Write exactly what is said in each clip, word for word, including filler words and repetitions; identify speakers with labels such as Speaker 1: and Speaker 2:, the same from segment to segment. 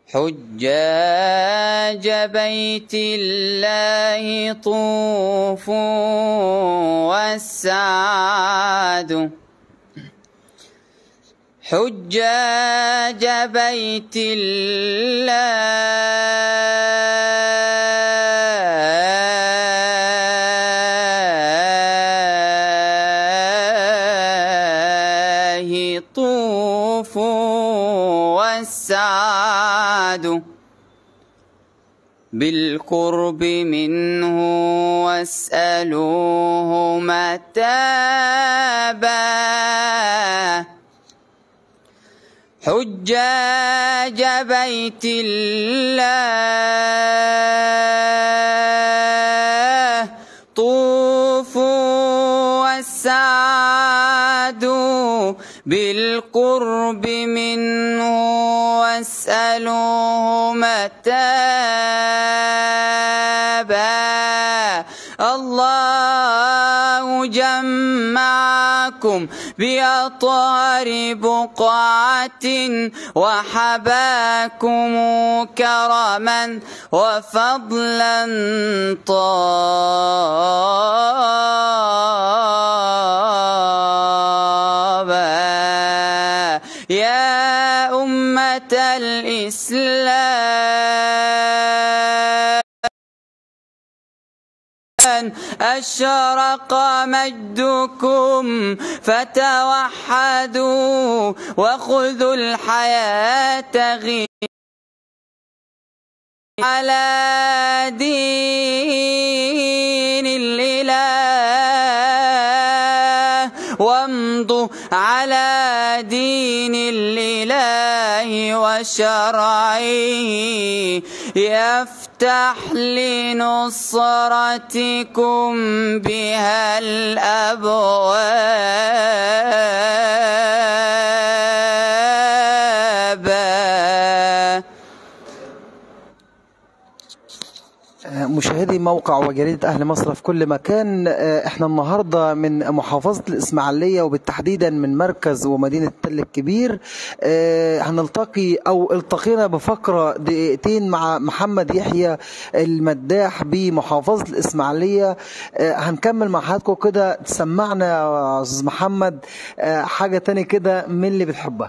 Speaker 1: حجاج بيت الله طوفوا والسعاد حجاج بيت الله طوفوا والسعاد بالقرب منه واسألوه متابا حجاج بيت الله طوفوا والسعادوا بالقرب منه واسألوه متابا الله جمعكم بأطهر بقعة وحباكم كرما وفضلا طابا يا أمة الإسلام أشرق مجدكم فتوحدوا وخذوا الحياة غير على دين الإله وامضوا على دين الإله وشرعه يفتح لنصرتكم بها الأبواب.
Speaker 2: مشاهدي موقع وجريدة أهل مصر في كل مكان، احنا النهاردة من محافظة الإسماعيلية وبالتحديدا من مركز ومدينة تل الكبير. هنلتقي أو التقينا بفقرة دقيقتين مع محمد يحيى المداح بمحافظة الإسماعيلية. هنكمل مع حضراتكم كده، تسمعنا يا أستاذ محمد حاجة تاني كده من اللي بتحبها.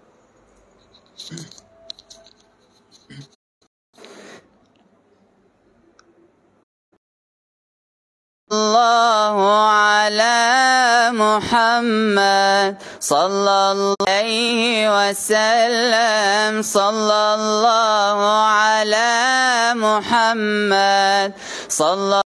Speaker 1: الله على محمد صلى الله عليه وسلم صلى الله على محمد صلى